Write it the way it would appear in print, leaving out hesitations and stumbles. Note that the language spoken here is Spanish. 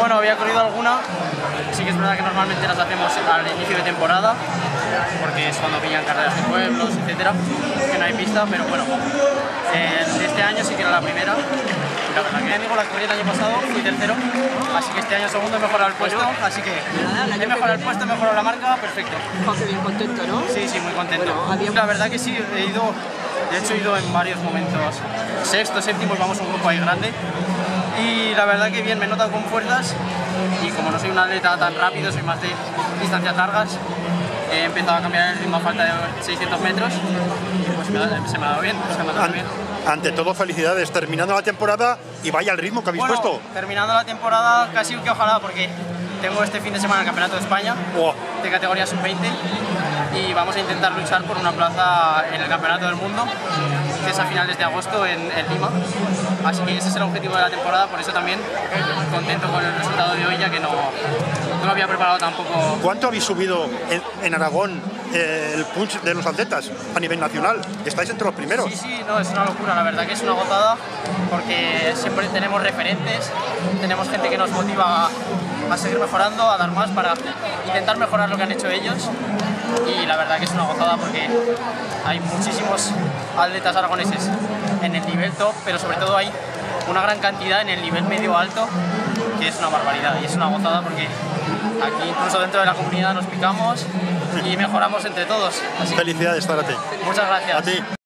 Bueno, había corrido alguna, sí que es verdad que normalmente las hacemos al inicio de temporada, porque es cuando pillan carreras de pueblos, etcétera, que no hay pista, pero bueno, este año sí que era la primera. La verdad que amigo la corrí el año pasado, fui tercero, así que este año segundo he mejorado el puesto, así que he mejorado el puesto, he mejorado la marca, perfecto. Qué bien, contento, ¿no? Sí, sí, muy contento. Bueno, la verdad que sí, he ido, de hecho he ido en varios momentos, sexto, séptimo, y vamos un grupo ahí grande. Y la verdad que bien, me he notado con fuerzas y como no soy un atleta tan rápido, soy más de distancias largas, he empezado a cambiar el ritmo a falta de 600 metros y pues se me ha dado bien, Ante todo, felicidades, terminando la temporada y vaya el ritmo que habéis puesto. Terminando la temporada casi que ojalá, porque tengo este fin de semana el Campeonato de España de categoría sub-20 y vamos a intentar luchar por una plaza en el Campeonato del Mundo, que es a finales de agosto en Lima. Así que ese es el objetivo de la temporada, por eso también contento con el resultado de hoy, ya que no lo había preparado tampoco. ¿Cuánto habéis subido en Aragón el punch de los atletas a nivel nacional? Estáis entre los primeros. Sí, sí, no, es una locura, la verdad que es una gozada, porque siempre tenemos referentes, tenemos gente que nos motiva a seguir mejorando, a dar más para intentar mejorar lo que han hecho ellos, y la verdad que es una gozada porque hay muchísimos atletas aragoneses en el nivel top, pero sobre todo hay una gran cantidad en el nivel medio alto, que es una barbaridad y es una gozada porque aquí incluso dentro de la comunidad nos picamos y mejoramos entre todos. Felicidades para ti. Muchas gracias. A ti.